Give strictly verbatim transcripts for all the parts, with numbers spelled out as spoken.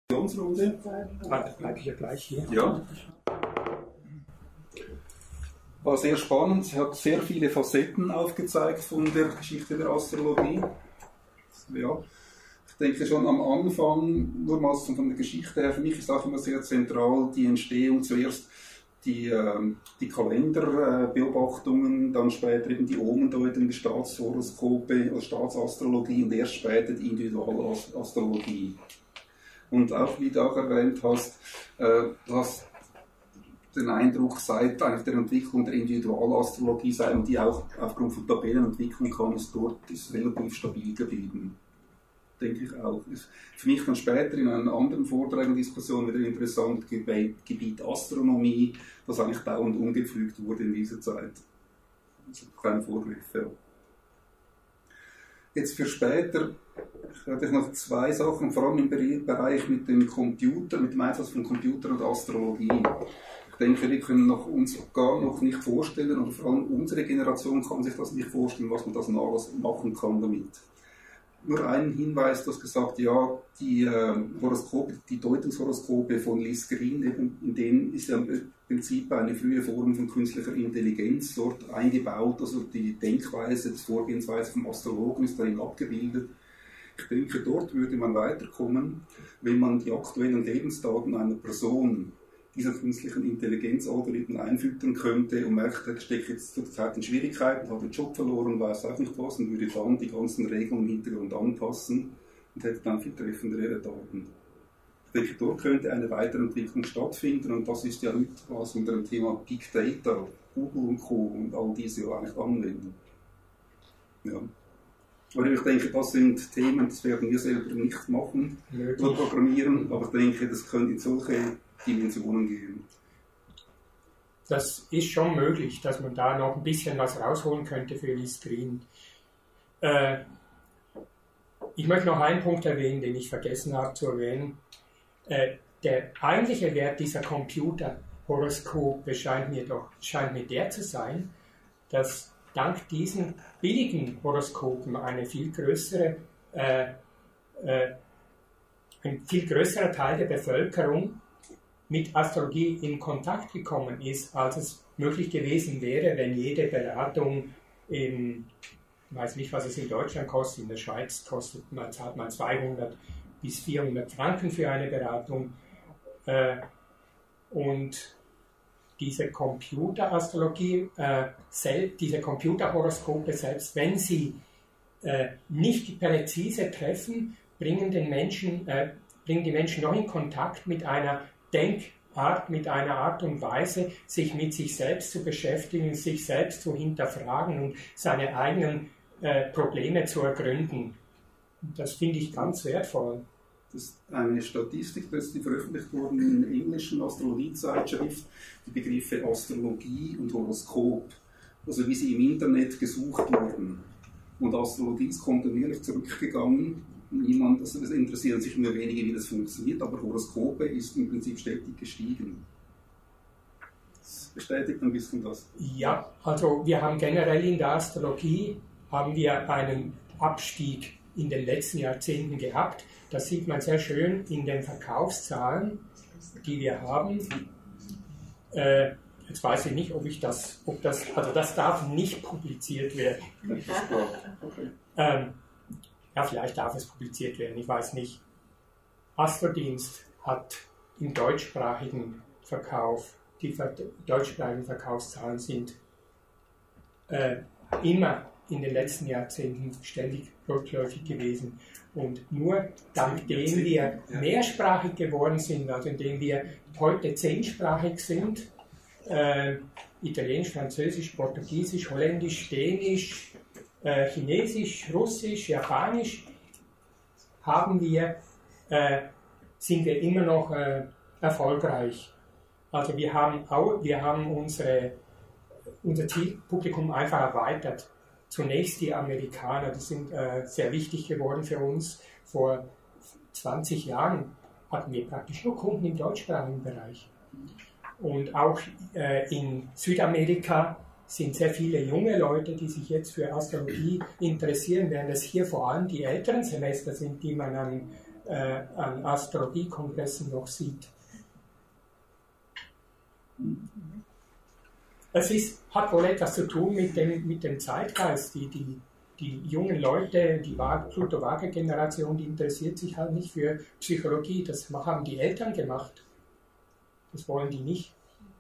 Runde. Bleibe ich ja gleich hier. Ja. War sehr spannend. Sie hat sehr viele Facetten aufgezeigt von der Geschichte der Astrologie. Ja. Ich denke schon am Anfang, nur mal von der Geschichte her, für mich ist auch immer sehr zentral die Entstehung zuerst die, äh, die Kalenderbeobachtungen, dann später eben die Omendeutung, die Staatshoroskope, also Staatsastrologie und erst später die Individualastrologie. Und auch, wie du auch erwähnt hast, äh, du hast den Eindruck, seit eigentlich der Entwicklung der Individualastrologie, seit man die auch aufgrund von Tabellen entwickeln kann, ist dort ist relativ stabil geblieben. Denke ich auch. Ist für mich dann später in einem anderen Vortrag und Diskussion wieder interessant, Gebiet, Gebiet Astronomie, das eigentlich dauernd umgepflügt wurde in dieser Zeit. Also keine Vorgriffe. Jetzt für später hatte ich noch zwei Sachen, vor allem im Bereich mit dem Computer, mit dem Einsatz von Computer und Astrologie. Ich denke, wir können noch uns gar noch nicht vorstellen, oder vor allem unsere Generation kann sich das nicht vorstellen, was man das alles machen kann damit. Nur einen Hinweis, du hast gesagt, ja, die äh, Horoskope, die Deutungshoroskope von Liz Green, eben, in denen ist ja im Prinzip eine frühe Form von künstlicher Intelligenz dort eingebaut, also die Denkweise, die Vorgehensweise vom Astrologen ist darin abgebildet. Ich denke, dort würde man weiterkommen, wenn man die aktuellen Lebensdaten einer Person dieser künstlichen Intelligenzalgorithmen einfüttern könnte und merkt, er steckt jetzt zur Zeit in Schwierigkeiten, hat den Job verloren, weiß auch nicht was und würde dann die ganzen Regeln im Hintergrund anpassen und hätte dann viel treffendere Daten. Ich denke, dort könnte eine Weiterentwicklung stattfinden und das ist ja heute, was unter dem Thema Big Data, Google und Co. und all diese ja eigentlich anwenden. Ja. Aber ich denke, das sind Themen, das werden wir selber nicht machen oder programmieren, aber ich denke, das könnte in solche Dimensionen gehen. Das ist schon möglich, dass man da noch ein bisschen was rausholen könnte für Liz Green. Äh, ich möchte noch einen Punkt erwähnen, den ich vergessen habe zu erwähnen. Äh, der eigentliche Wert dieser Computerhoroskope scheint mir doch scheint mir der zu sein, dass dank diesen billigen Horoskopen eine viel größere, äh, äh, ein viel größerer Teil der Bevölkerung mit Astrologie in Kontakt gekommen ist, als es möglich gewesen wäre, wenn jede Beratung in, ich weiß nicht, was es in Deutschland kostet, in der Schweiz kostet man, zahlt man zweihundert bis vierhundert Franken für eine Beratung. Äh, und diese Computerastrologie, äh, diese Computerhoroskope, selbst wenn sie äh, nicht präzise treffen, bringen, den Menschen, äh, bringen die Menschen noch in Kontakt mit einer Denkart, mit einer Art und Weise, sich mit sich selbst zu beschäftigen, sich selbst zu hinterfragen und seine eigenen äh, Probleme zu ergründen. Das finde ich ganz wertvoll. Das ist eine Statistik, das ist veröffentlicht worden in der englischen Astrologiezeitschrift, die Begriffe Astrologie und Horoskop, also wie sie im Internet gesucht wurden. Und Astrologie ist kontinuierlich zurückgegangen. Niemand, also es interessieren sich nur wenige, wie das funktioniert, aber Horoskope ist im Prinzip stetig gestiegen. Das bestätigt ein bisschen das. Ja, also wir haben generell in der Astrologie haben wir einen Abstieg in den letzten Jahrzehnten gehabt. Das sieht man sehr schön in den Verkaufszahlen, die wir haben. Äh, jetzt weiß ich nicht, ob ich das, ob das, also das darf nicht publiziert werden. Okay. Ähm, ja, vielleicht darf es publiziert werden, ich weiß nicht. Astrodienst hat im deutschsprachigen Verkauf, die ver deutschsprachigen Verkaufszahlen sind äh, immer in den letzten Jahrzehnten ständig rückläufig gewesen. Und nur dank dem wir mehrsprachig geworden sind, also indem wir heute zehnsprachig sind, äh, Italienisch, Französisch, Portugiesisch, Holländisch, Dänisch, äh, Chinesisch, Russisch, Japanisch, haben wir, äh, sind wir immer noch äh, erfolgreich. Also wir haben, auch, wir haben unsere, unser Zielpublikum einfach erweitert. Zunächst die Amerikaner, die sind äh, sehr wichtig geworden für uns. Vor zwanzig Jahren hatten wir praktisch nur Kunden im deutschsprachigen Bereich. Und auch äh, in Südamerika sind sehr viele junge Leute, die sich jetzt für Astrologie interessieren, während es hier vor allem die älteren Semester sind, die man an äh, an Astrologiekongressen noch sieht. Es ist, hat wohl etwas zu tun mit dem, mit dem Zeitgeist. Die, die, die jungen Leute, die Pluto-Waage-Generation, die interessiert sich halt nicht für Psychologie. Das haben die Eltern gemacht. Das wollen die nicht.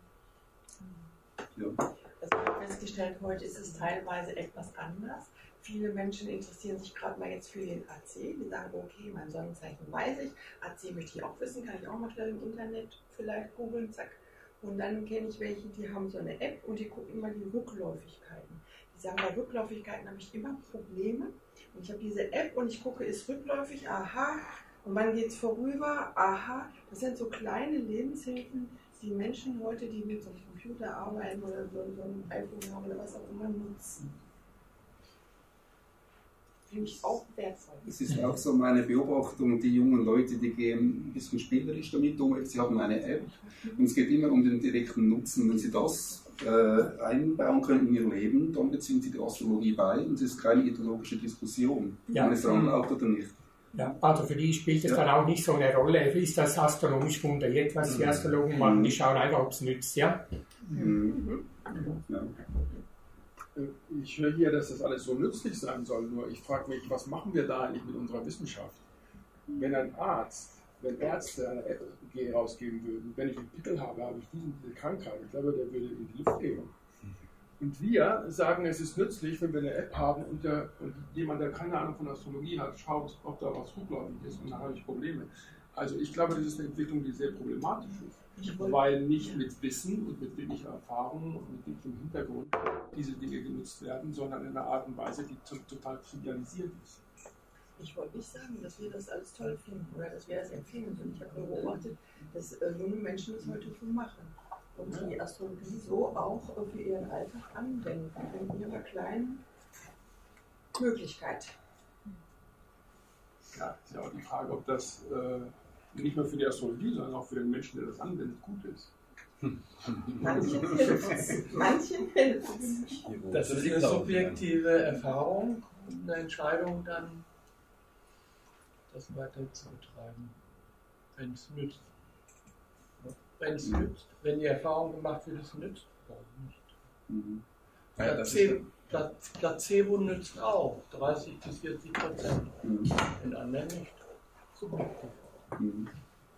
Ja. Also ich habe festgestellt, heute ist es teilweise etwas anders. Viele Menschen interessieren sich gerade mal jetzt für den A C. Die sagen, okay, mein Sonnenzeichen weiß ich. A C möchte ich auch wissen, kann ich auch mal schnell im Internet vielleicht googeln, zack. Und dann kenne ich welche, die haben so eine App und die gucken immer die Rückläufigkeiten. Die sagen, bei Rückläufigkeiten habe ich immer Probleme. Und ich habe diese App und ich gucke, ist rückläufig, aha. Und wann geht es vorüber, aha. Das sind so kleine Lebenshilfen, die Menschen heute, die mit so einem Computer arbeiten oder so, so einem iPhone haben oder was auch immer, nutzen. Finde ich auch wertvoll. Es ist auch so meine Beobachtung, die jungen Leute, die gehen ein bisschen spielerisch damit um. Sie haben eine App und es geht immer um den direkten Nutzen. Wenn sie das äh, einbauen können in ihr Leben, dann beziehen sie die Astrologie bei und es ist keine ideologische Diskussion, ja. ob man es daran glaubt oder nicht. Ja, also für die spielt es ja. dann auch nicht so eine Rolle. Ist das astronomisch fundiert, was die Astrologen machen? Die schauen einfach, ob es nützt, ja? Mhm. Ja. Ich höre hier, dass das alles so nützlich sein soll, nur ich frage mich, was machen wir da eigentlich mit unserer Wissenschaft? Wenn ein Arzt, wenn Ärzte eine App rausgeben würden, wenn ich einen Pickel habe, habe ich diese, diese Krankheit, ich glaube, der würde in die Luft gehen. Und wir sagen, es ist nützlich, wenn wir eine App haben und, der, und jemand, der keine Ahnung von Astrologie hat, schaut, ob da was rückläufig ist und dann habe ich Probleme. Also ich glaube, das ist eine Entwicklung, die sehr problematisch ist, weil nicht mit Wissen und mit wirklicher Erfahrung und mit dem Hintergrund diese Dinge genutzt werden, sondern in einer Art und Weise, die total trivialisiert ist. Ich wollte nicht sagen, dass wir das alles toll finden oder dass wir das empfehlen, sondern ich habe beobachtet, dass äh, junge Menschen das heute schon machen und die Astrologie so auch äh, für ihren Alltag anwenden, in ihrer kleinen Möglichkeit. Ja, ist ja auch die Frage, ob das äh, nicht nur für die Astrologie, sondern auch für den Menschen, der das anwendet, gut ist. Manchen hilft es. Manchen hilft es. Das ist eine subjektive Erfahrung, eine Entscheidung dann, das weiter zu betreiben, wenn es nützt. Wenn es mhm. nützt, wenn die Erfahrung gemacht wird, es nützt, warum nicht? Mhm. Ja, Placebo, Pla Placebo nützt auch, dreißig bis vierzig Prozent. Mhm. In anderen nicht. Subjektiv. Mhm.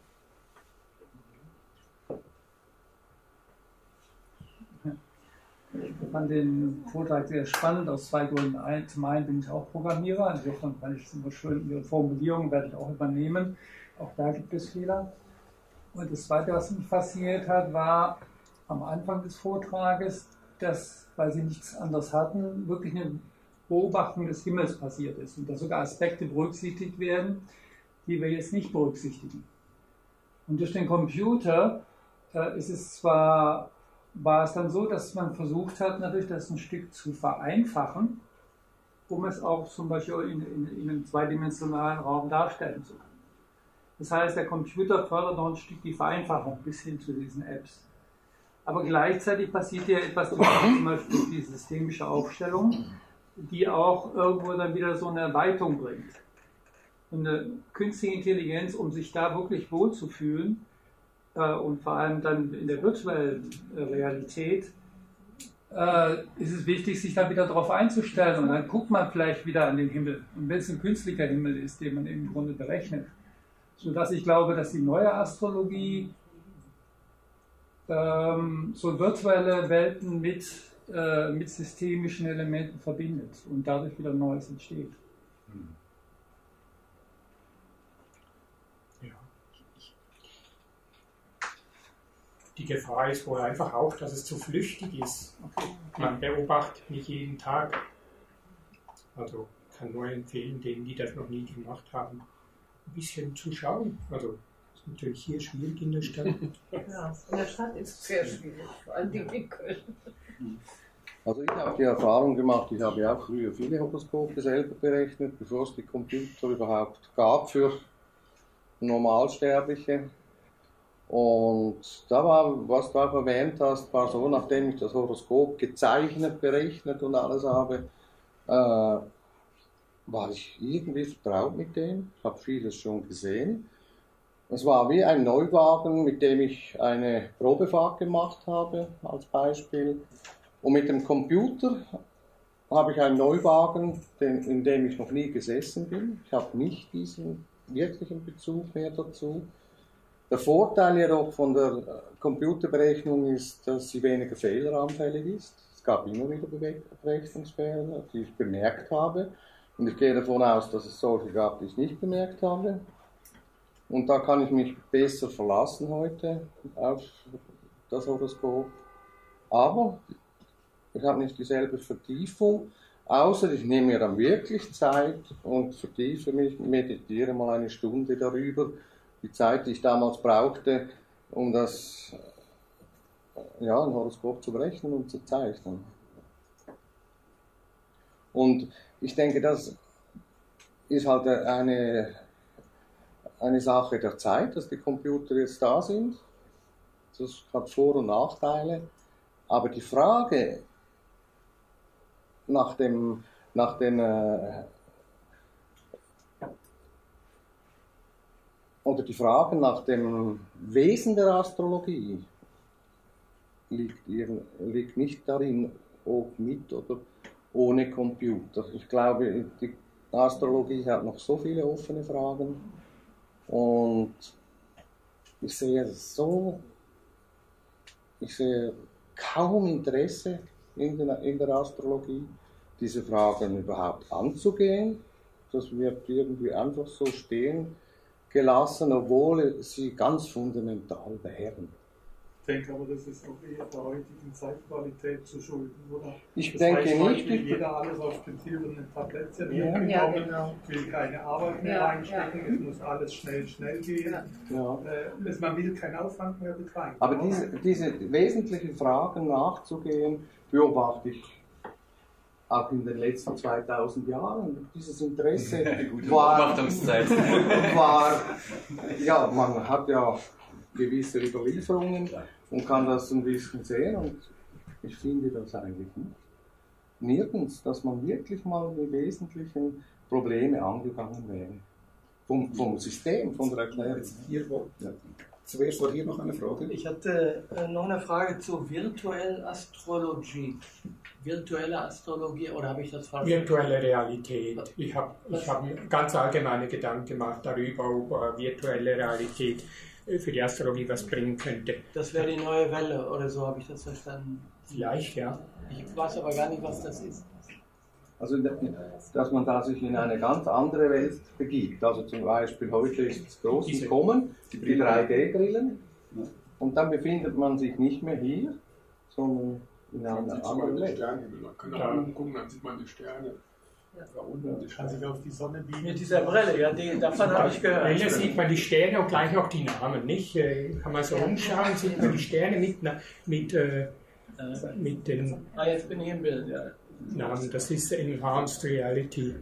Ich fand den Vortrag sehr spannend aus zwei Gründen. Ein, zum einen bin ich auch Programmierer, insofern fand ich es immer schön, Ihre Formulierungen werde ich auch übernehmen. Auch da gibt es Fehler. Und das Zweite, was mich fasziniert hat, war am Anfang des Vortrages, dass, weil Sie nichts anderes hatten, wirklich eine Beobachtung des Himmels passiert ist und dass sogar Aspekte berücksichtigt werden, die wir jetzt nicht berücksichtigen. Und durch den Computer äh, ist es zwar, war es dann so, dass man versucht hat, natürlich das ein Stück zu vereinfachen, um es auch zum Beispiel in, in, in einem zweidimensionalen Raum darstellen zu können. Das heißt, der Computer fördert noch ein Stück die Vereinfachung bis hin zu diesen Apps. Aber gleichzeitig passiert ja etwas, zum Beispiel die systemische Aufstellung, die auch irgendwo dann wieder so eine Leitung bringt. Und eine künstliche Intelligenz, um sich da wirklich wohlzufühlen, äh, und vor allem dann in der virtuellen äh, Realität, äh, ist es wichtig, sich da wieder darauf einzustellen. Und dann guckt man vielleicht wieder an den Himmel. Und wenn es ein künstlicher Himmel ist, den man im Grunde berechnet. Sodass ich glaube, dass die neue Astrologie ähm, so virtuelle Welten mit, äh, mit systemischen Elementen verbindet und dadurch wieder Neues entsteht. Ja. Die Gefahr ist wohl einfach auch, dass es zu flüchtig ist. Okay. Man beobachtet nicht jeden Tag. Also kann nur empfehlen, denen, die das noch nie gemacht haben, ein bisschen zu schauen. Also das ist natürlich hier schwierig in der Stadt. Ja, in der Stadt ist es sehr schwierig, vor allem in Köln. Also ich habe die Erfahrung gemacht, ich habe ja auch früher viele Horoskope selber berechnet, bevor es die Computer überhaupt gab für Normalsterbliche. Und da war, was du auch erwähnt hast, war so, nachdem ich das Horoskop gezeichnet, berechnet und alles habe, äh, war ich irgendwie vertraut mit dem, ich habe vieles schon gesehen. Es war wie ein Neuwagen, mit dem ich eine Probefahrt gemacht habe, als Beispiel. Und mit dem Computer habe ich einen Neuwagen, den, in dem ich noch nie gesessen bin. Ich habe nicht diesen wirklichen Bezug mehr dazu. Der Vorteil jedoch von der Computerberechnung ist, dass sie weniger fehleranfällig ist. Es gab immer wieder Berechnungsfehler, die ich bemerkt habe. Und ich gehe davon aus, dass es solche gab, die ich nicht bemerkt habe. Und da kann ich mich besser verlassen heute auf das Horoskop. Aber ich habe nicht dieselbe Vertiefung, außer ich nehme mir dann wirklich Zeit und vertiefe mich, meditiere mal eine Stunde darüber. Die Zeit, die ich damals brauchte, um das, ja, ein Horoskop zu berechnen und zu zeichnen. Und ich denke, das ist halt eine, eine Sache der Zeit, dass die Computer jetzt da sind. Das hat Vor- und Nachteile. Aber die Frage nach dem, nach den, äh, oder die Frage nach dem Wesen der Astrologie liegt, liegt nicht darin, ob mit oder ohne Computer. Ich glaube, die Astrologie hat noch so viele offene Fragen und ich sehe so, ich sehe kaum Interesse in der, in der Astrologie, diese Fragen überhaupt anzugehen. Das wird irgendwie einfach so stehen gelassen, obwohl sie ganz fundamental wären. Ich denke aber, das ist auch eher der heutigen Zeitqualität zu schulden, oder? Ich das denke heißt, nicht. Will jeder alles auf dem silbernen Tablett serviert Ja. bekommen, Ja, genau. will keine Arbeit mehr Ja, reinstecken, ja. es muss alles schnell, schnell gehen. Ja. Äh, man will keinen Aufwand mehr betreiben. Aber diese, diese wesentlichen Fragen nachzugehen, beobachte ich auch in den letzten zweitausend Jahren. Dieses Interesse war, war, ja, man hat ja gewisse Überlieferungen und kann das ein bisschen sehen und ich finde das eigentlich nicht. Nirgends, dass man wirklich mal die wesentlichen Probleme angegangen wäre. Vom, vom System, von der Erklärung. Hier, ja. Zuerst war hier noch eine Frage. Ich hatte äh, noch eine Frage zur virtuellen Astrologie. Virtuelle Astrologie, oder habe ich das falsch Virtuelle Realität. Ich habe ich hab ganz allgemeine Gedanken gemacht darüber, ob äh, virtuelle Realität äh, für die Astrologie was bringen könnte. Das wäre die neue Welle, oder so habe ich das verstanden. Vielleicht, ja. Ich weiß aber gar nicht, was das ist. Also, dass man da sich in eine ganz andere Welt begibt. Also zum Beispiel heute ist das große Kommen, die drei D-Brillen, und dann befindet man sich nicht mehr hier, sondern in Man einer sieht zum anderen Beispiel Welt. Sternenhimmel, man kann Ja. nach oben gucken, dann sieht man die Sterne. Ja. Da unten die Kann sich Sterne. auf die Sonne biegen. Mit dieser Brille, ja, die, davon habe ich gehört. Welle sieht man die Sterne und gleich auch die Namen, nicht? Äh, Kann man so umschauen, sieht man die Sterne mit, na- mit, äh, mit den Ah, jetzt bin ich im Bild, ja. Namen. Das ist Enhanced Reality.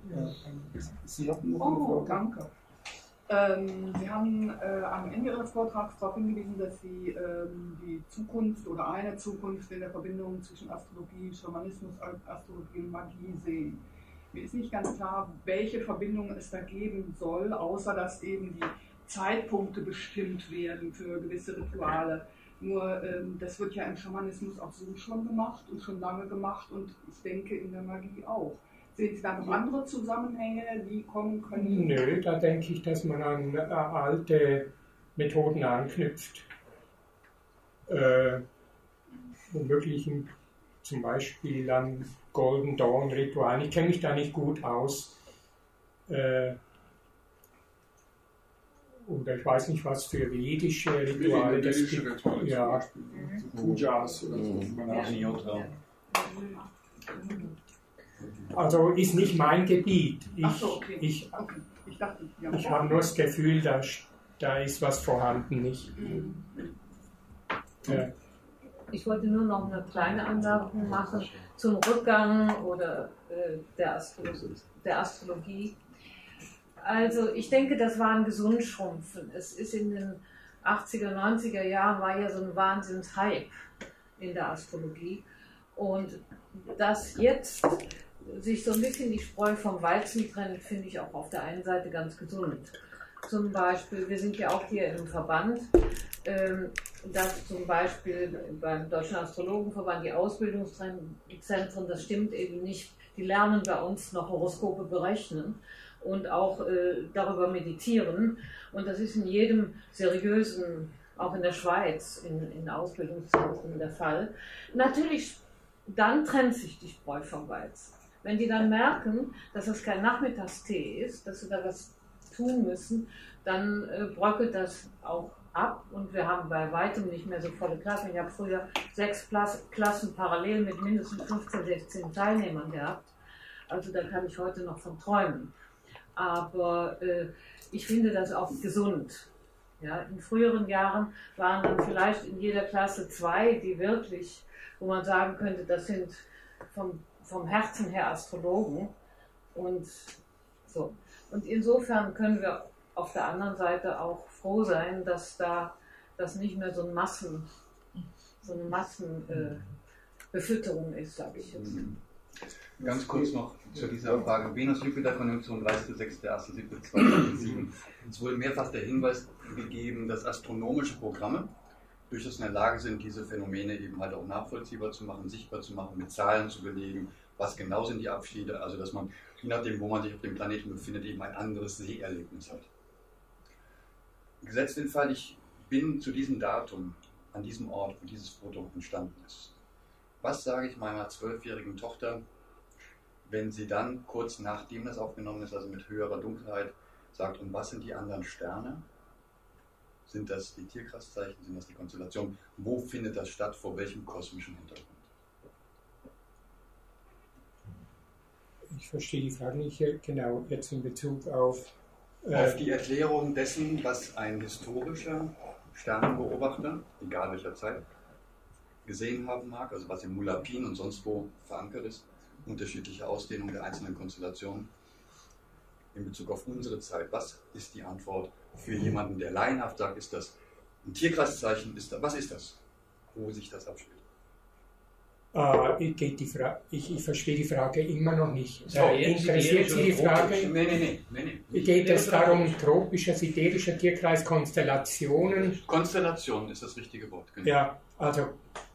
Sie hatten noch Oh, eine Frage. danke. Ähm, Sie haben äh, am Ende Ihres Vortrags darauf hingewiesen, dass Sie ähm, die Zukunft oder eine Zukunft in der Verbindung zwischen Astrologie, Schamanismus, Astrologie und Magie sehen. Mir ist nicht ganz klar, welche Verbindung es da geben soll, außer dass eben die Zeitpunkte bestimmt werden für gewisse Rituale. Nur ähm, das wird ja im Schamanismus auch so schon gemacht und schon lange gemacht und ich denke in der Magie auch. Sehen Sie da noch andere Zusammenhänge, die kommen können? Nö, da denke ich, dass man an äh, alte Methoden anknüpft. Äh, womöglich zum Beispiel an Golden Dawn Ritualen. Ich kenne mich da nicht gut aus. Äh, oder ich weiß nicht, was für vedische Rituale das Vedische gibt. Rituale zum Ja. Beispiel. So Pujas oder so. die man auch- Ja. Also ist nicht mein Gebiet. Ich, Ach so, okay. ich, Okay, ich dachte, ja. ich habe nur das Gefühl, da, da ist was vorhanden. Nicht? Äh, Ich wollte nur noch eine kleine Anmerkung machen zum Rückgang oder äh, der, Astro der Astrologie. Also ich denke, das war ein Gesundschrumpfen. Es ist in den achtziger, neunziger Jahren war ja so ein Wahnsinns-Hype in der Astrologie. Und dass jetzt sich so ein bisschen die Spreu vom Weizen trennt, finde ich auch auf der einen Seite ganz gesund. Zum Beispiel, wir sind ja auch hier im Verband, ähm, dass zum Beispiel beim Deutschen Astrologenverband die Ausbildungszentren, das stimmt eben nicht, die lernen bei uns noch Horoskope berechnen und auch äh, darüber meditieren. Und das ist in jedem seriösen, auch in der Schweiz, in, in Ausbildungszentren der Fall. Natürlich, dann trennt sich die Spreu vom Weizen. Wenn die dann merken, dass das kein Nachmittagstee ist, dass sie da was tun müssen, dann äh, bröckelt das auch ab und wir haben bei weitem nicht mehr so volle Klassen. Ich habe früher sechs Plas- Klassen parallel mit mindestens fünfzehn, sechzehn Teilnehmern gehabt. Also da kann ich heute noch von träumen. Aber äh, ich finde das auch gesund. Ja, in früheren Jahren waren dann vielleicht in jeder Klasse zwei, die wirklich, wo man sagen könnte, das sind vom, vom Herzen her Astrologen. Und so. Und insofern können wir auf der anderen Seite auch froh sein, dass da das nicht mehr so ein Massen, so eine Massenbefütterung äh, ist, sage ich jetzt. Ganz kurz noch zu dieser Frage. Venus-Jupiter-Konjunktion dreißigster sechster erster siebter zweitausendsieben. Es wurde mehrfach der Hinweis gegeben, dass astronomische Programme durchaus in der Lage sind, diese Phänomene eben halt auch nachvollziehbar zu machen, sichtbar zu machen, mit Zahlen zu belegen, was genau sind die Abschiede, also dass man, je nachdem, wo man sich auf dem Planeten befindet, eben ein anderes Seherlebnis hat. Gesetzt den Fall, ich bin zu diesem Datum, an diesem Ort, wo dieses Foto entstanden ist. Was sage ich meiner zwölfjährigen Tochter, wenn sie dann kurz nachdem das aufgenommen ist, also mit höherer Dunkelheit, sagt, und was sind die anderen Sterne? Sind das die Tierkreiszeichen, sind das die Konstellationen? Wo findet das statt, vor welchem kosmischen Hintergrund? Ich verstehe die Frage nicht genau jetzt in Bezug auf... Äh auf die Erklärung dessen, was ein historischer Sternenbeobachter, egal welcher Zeit, gesehen haben mag, also was im Mulapin und sonst wo verankert ist, unterschiedliche Ausdehnungen der einzelnen Konstellationen in Bezug auf unsere Zeit. Was ist die Antwort für jemanden, der laienhaft sagt, ist das ein Tierkreiszeichen? Ist das, was ist das? Wo sich das abspielt? Äh, geht die Fra- ich, ich verstehe die Frage immer noch nicht. So, äh, interessiert Sie die Frage? Nee, nee, nee. nee, nee. Geht es darum, tropischer, siderischer Tierkreis, Konstellationen? Konstellation ist das richtige Wort, genau. Ja, also,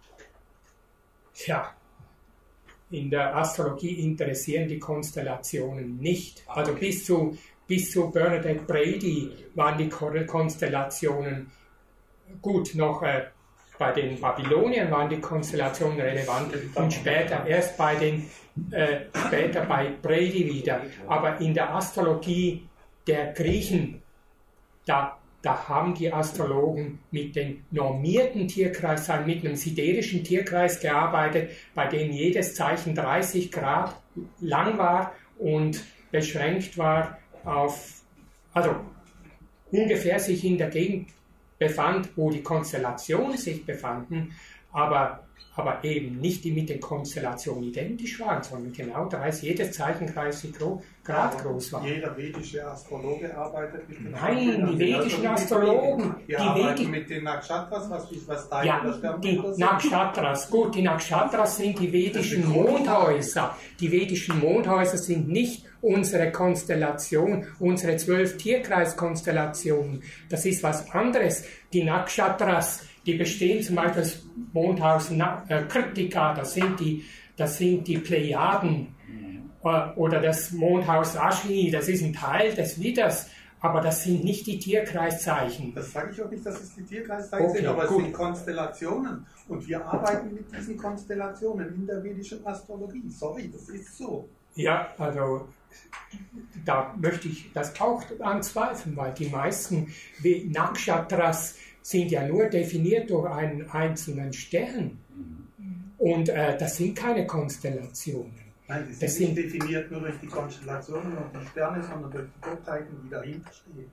ja. In der Astrologie interessieren die Konstellationen nicht. Also okay. bis, zu, bis zu Bernadette Brady waren die Konstellationen gut. Noch äh, bei den Babyloniern waren die Konstellationen relevant und später erst bei den äh, später bei Brady wieder. Aber in der Astrologie der Griechen, da Da haben die Astrologen mit den normierten Tierkreisen, mit einem siderischen Tierkreis gearbeitet, bei dem jedes Zeichen dreißig Grad lang war und beschränkt war auf, also ungefähr sich in der Gegend befand, wo die Konstellationen sich befanden, aber, aber eben nicht die mit den Konstellationen identisch waren, sondern genau dreißig, jedes Zeichen dreißig Grad groß war. Jeder vedische Astrologe arbeitet mit den Nein, die vedischen Astrologen. Die, die arbeiten Vedi- mit den Nakshatras, was, was Teil ja, der Sterne die Nakshatras, gut, die Nakshatras sind die vedischen Mondhäuser. Die vedischen Mondhäuser sind nicht unsere Konstellation, unsere zwölf Tierkreiskonstellationen. Das ist was anderes. Die Nakshatras, die bestehen zum Beispiel das Mondhaus äh, Kritika, das sind die, das sind die Plejaden, äh, oder das Mondhaus Ashini, das ist ein Teil des Widders, aber das sind nicht die Tierkreiszeichen. Das sage ich auch nicht, dass es die Tierkreiszeichen okay, sind, aber gut. es sind Konstellationen. Und wir arbeiten mit diesen Konstellationen in der vedischen Astrologie. Sorry, das ist so. Ja, also da möchte ich das auch anzweifeln, weil die meisten Nakshatras sind ja nur definiert durch einen einzelnen Stern. Und äh, das sind keine Konstellationen. Nein, sie das sind nicht definiert nur durch die Konstellationen und die Sterne, sondern durch die Gottheiten, die dahinter stehen.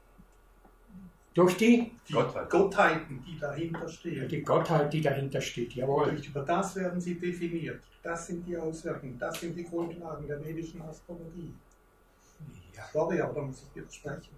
Durch die? Die Gottheit. Gottheiten, die dahinter stehen. Die Gottheit, die dahinter steht, jawohl. Und über das werden sie definiert. Das sind die Auswirkungen, das sind die Grundlagen der vedischen Astrologie. Ja. Sorry, aber da muss ich widersprechen.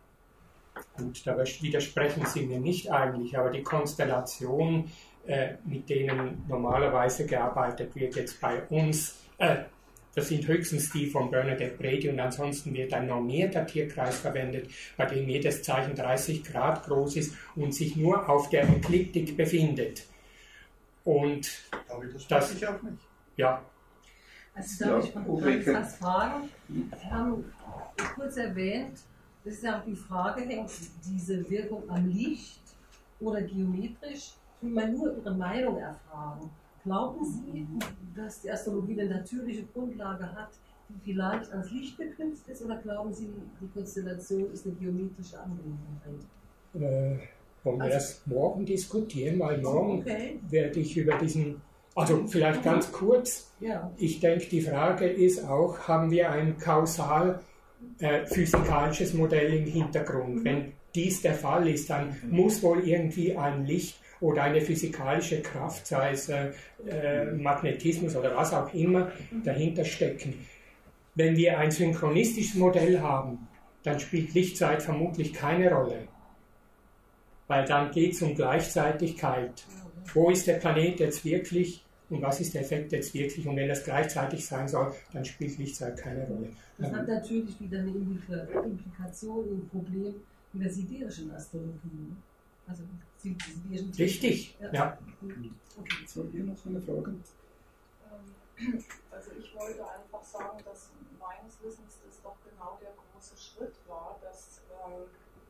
Gut, da widersprechen Sie mir nicht eigentlich, aber die Konstellationen, äh, mit denen normalerweise gearbeitet wird, jetzt bei uns, äh, Das sind höchstens die von Bernadette Brady und ansonsten wird ein normierter Tierkreis verwendet, bei dem jedes Zeichen dreißig Grad groß ist und sich nur auf der Ekliptik befindet. Und das ich auch nicht. Ja. Also darf ich mal ganz fragen? Wir haben kurz erwähnt, das ist ja auch die Frage, hängt diese Wirkung am Licht oder geometrisch? Ich will mal nur Ihre Meinung erfragen. Glauben Sie, dass die Astrologie eine natürliche Grundlage hat, die vielleicht ans Licht geknüpft ist, oder glauben Sie, die Konstellation ist eine geometrische Angelegenheit? Äh, wollen wir also, das morgen diskutieren? Weil morgen okay. werde ich über diesen, also vielleicht ganz kurz, ja. Ich denke, die Frage ist auch, haben wir ein kausal äh, physikalisches Modell im Hintergrund? Mhm. Wenn dies der Fall ist, dann mhm. muss wohl irgendwie ein Licht oder eine physikalische Kraft, sei es äh, Magnetismus oder was auch immer, dahinter stecken. Wenn wir ein synchronistisches Modell haben, dann spielt Lichtzeit vermutlich keine Rolle, weil dann geht es um Gleichzeitigkeit. Wo ist der Planet jetzt wirklich und was ist der Effekt jetzt wirklich? Und wenn das gleichzeitig sein soll, dann spielt Lichtzeit keine Rolle. Das hat natürlich wieder eine Implikation, ein Problem in der siderischen Astrologie. Also, richtig, ja. ja. Okay. So, hier noch eine Frage. Also ich wollte einfach sagen, dass meines Wissens das doch genau der große Schritt war, dass ähm,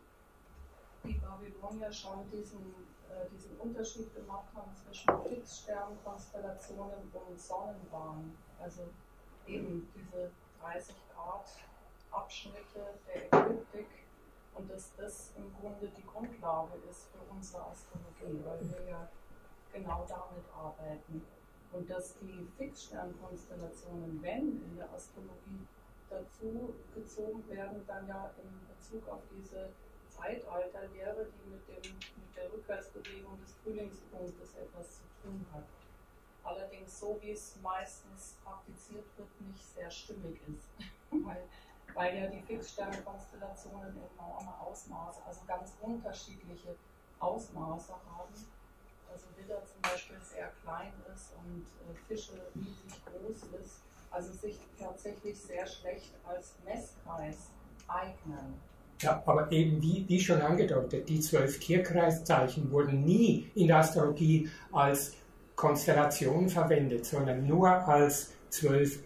die Babylonier schon diesen, äh, diesen Unterschied gemacht haben zwischen Fixsternkonstellationen und Sonnenbahnen. Also eben diese dreißig Grad Abschnitte der Ekliptik. Und dass das im Grunde die Grundlage ist für unsere Astrologie, weil wir ja genau damit arbeiten. Und dass die Fixsternkonstellationen, wenn in der Astrologie dazu gezogen werden, dann ja in Bezug auf diese Zeitalterlehre, die mit, dem, mit der Rückwärtsbewegung des Frühlingspunktes etwas zu tun hat. Allerdings so, wie es meistens praktiziert wird, nicht sehr stimmig ist. weil weil ja die Fixsternkonstellationen enorme Ausmaße, also ganz unterschiedliche Ausmaße haben. Also Widder zum Beispiel sehr klein ist und äh, Fische riesig groß ist, also sich tatsächlich sehr schlecht als Messkreis eignen. Ja, aber eben wie, wie schon angedeutet, die zwölf Tierkreiszeichen wurden nie in der Astrologie als Konstellation verwendet, sondern nur als zwölf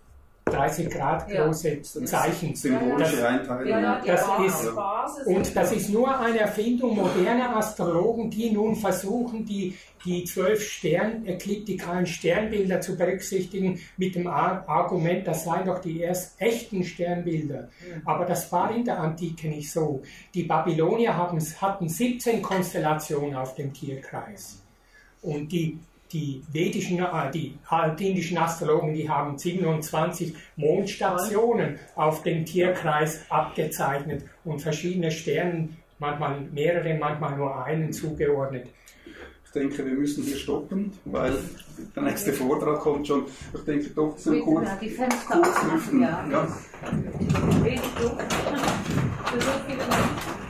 dreißig Grad große ja. Zeichen. Symbolische Einteilung. Ja, das ist, und das ist nur eine Erfindung moderner Astrologen, die nun versuchen, die, die zwölf Stern, ekliptikalen Sternbilder zu berücksichtigen, mit dem Argument, das seien doch die erst echten Sternbilder. Aber das war in der Antike nicht so. Die Babylonier haben, hatten siebzehn Konstellationen auf dem Tierkreis. Und die Die vedischen, die altindischen Astrologen, die haben siebenundzwanzig Mondstationen auf dem Tierkreis abgezeichnet und verschiedene Sterne, manchmal mehrere, manchmal nur einen zugeordnet. Ich denke, wir müssen hier stoppen, weil der nächste Vortrag kommt schon. Ich denke doch zum kurz, die Fenster kurz lüften. Ja. Ja. Wenig Luft. Für so viele Menschen.